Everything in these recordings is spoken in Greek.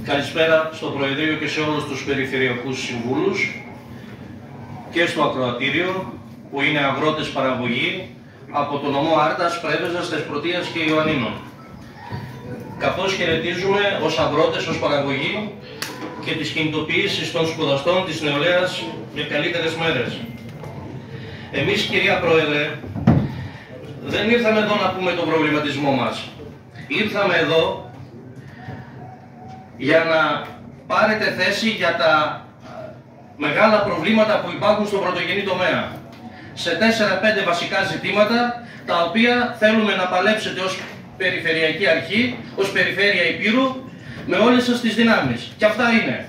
Καλησπέρα στο Προεδρείο και σε όλους τους περιφερειακούς συμβούλους και στο ακροατήριο που είναι αγρότες παραγωγή από το νομό Άρτας, Πρέβεζας, Θεσπρωτείας και Ιωαννίνων. Καθώς χαιρετίζουμε ως αγρότες, ως παραγωγή και τις κινητοποιήσεις των σπουδαστών της νεολαίας για καλύτερες μέρες. Εμείς, κυρία Πρόεδρε, δεν ήρθαμε εδώ να πούμε τον προβληματισμό μας. Ήρθαμε εδώ για να πάρετε θέση για τα μεγάλα προβλήματα που υπάρχουν στον πρωτογενή τομέα. Σε 4-5 βασικά ζητήματα, τα οποία θέλουμε να παλέψετε ως Περιφερειακή Αρχή, ως Περιφέρεια Υπήρου, με όλες σας τις δυνάμεις. Και αυτά είναι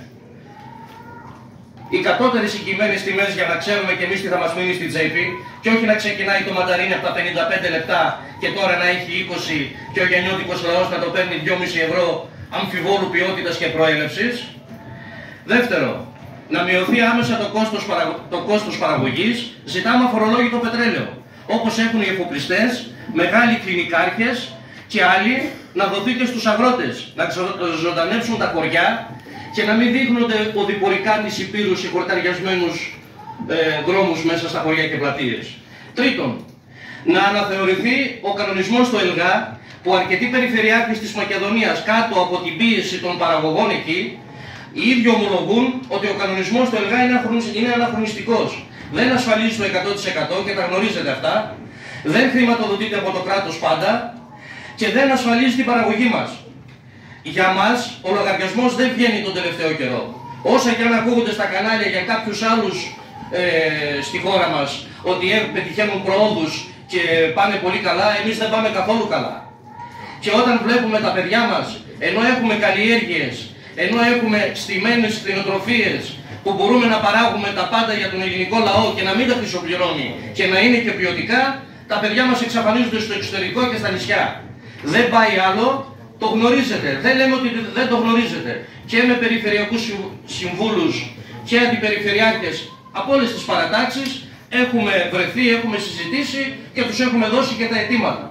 οι κατώτερες συγκεκριμένες τιμές, για να ξέρουμε και εμείς τι θα μας μείνει στην τσέπη, και όχι να ξεκινάει το μανταρίνι από τα 55 λεπτά και τώρα να έχει 20 και ο γεννιώτικος λαός να το παίρνει 2,5 ευρώ αμφιβόλου ποιότητας και προέλευσης. Δεύτερο, να μειωθεί άμεσα το κόστος παραγωγής. Ζητάμε αφορολόγητο πετρέλαιο, όπως έχουν οι εφοπλιστές, μεγάλοι κλινικάρχες και άλλοι, να δοθεί και στους αγρότες, να ζωντανέψουν τα χωριά και να μην δείχνονται οδηπορικά της Υπήρου σε χορταριασμένους δρόμους μέσα στα χωριά και πλατείες. Τρίτον, να αναθεωρηθεί ο κανονισμός στο ΕΛΓΑ, που αρκετοί περιφερειάρχες της Μακεδονίας, κάτω από την πίεση των παραγωγών εκεί, οι ίδιοι ομολογούν ότι ο κανονισμός του ΕΛΓΑ είναι αναχρονιστικός. Δεν ασφαλίζει το 100% και τα γνωρίζετε αυτά, δεν χρηματοδοτείται από το κράτος πάντα και δεν ασφαλίζει την παραγωγή μας. Για μας ο λογαριασμός δεν βγαίνει τον τελευταίο καιρό. Όσα και αν ακούγονται στα κανάλια για κάποιους άλλους στη χώρα μας ότι πετυχαίνουν προόδους και πάνε πολύ καλά, εμείς δεν πάμε καθόλου καλά. Και όταν βλέπουμε τα παιδιά μας, ενώ έχουμε καλλιέργειες, ενώ έχουμε στημένες κτηνοτροφίες που μπορούμε να παράγουμε τα πάντα για τον ελληνικό λαό και να μην τα χρυσοπληρώνει και να είναι και ποιοτικά, τα παιδιά μας εξαφανίζονται στο εξωτερικό και στα νησιά. Δεν πάει άλλο, το γνωρίζετε. Δεν λέμε ότι δεν το γνωρίζετε. Και με περιφερειακούς συμβούλους και αντιπεριφερειάρχες από όλες τις παρατάξεις έχουμε βρεθεί, έχουμε συζητήσει και τους έχουμε δώσει και τα αιτήματα.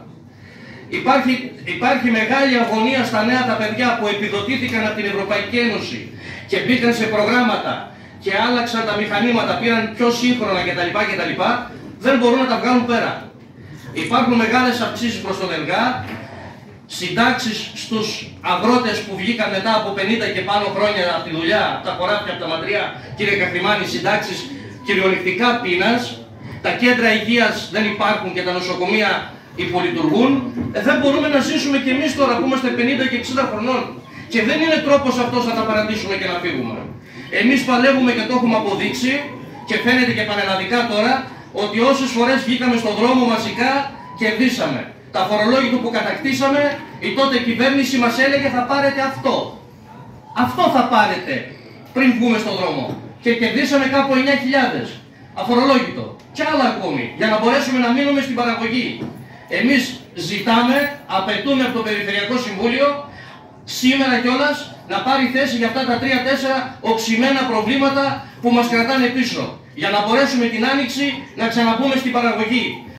Υπάρχει μεγάλη αγωνία στα νέα τα παιδιά που επιδοτήθηκαν από την Ευρωπαϊκή Ένωση και μπήκαν σε προγράμματα και άλλαξαν τα μηχανήματα, πήραν πιο σύγχρονα κτλ. Δεν μπορούν να τα βγάλουν πέρα. Υπάρχουν μεγάλες αυξήσεις προς τον ΕΛΓΑ, συντάξεις στους αγρότες που βγήκαν μετά από 50 και πάνω χρόνια από τη δουλειά, από τα χωράφια, από τα ματριά, κύριε Καχριμάνη, συντάξεις κυριολεκτικά πείνας, τα κέντρα υγείας δεν υπάρχουν και τα νοσοκομεία υπολειτουργούν. Δεν μπορούμε να ζήσουμε κι εμείς τώρα που είμαστε 50 και 60 χρονών. Και δεν είναι τρόπος αυτός να τα παρατήσουμε και να φύγουμε. Εμείς παλεύουμε και το έχουμε αποδείξει και φαίνεται και πανελλαδικά τώρα ότι όσες φορές βγήκαμε στον δρόμο μαζικά κερδίσαμε. Τα φορολόγητο που κατακτήσαμε, η τότε κυβέρνηση μας έλεγε θα πάρετε αυτό. Αυτό θα πάρετε πριν βγούμε στον δρόμο. Και κερδίσαμε κάπου 9.000 αφορολόγητο. Και άλλα ακόμη, για να μπορέσουμε να μείνουμε στην παραγωγή. Εμείς ζητάμε, απαιτούμε από το Περιφερειακό Συμβούλιο σήμερα κιόλας να πάρει θέση για αυτά τα 3-4 οξυμένα προβλήματα που μας κρατάνε πίσω. Για να μπορέσουμε την άνοιξη να ξαναμπούμε στην παραγωγή.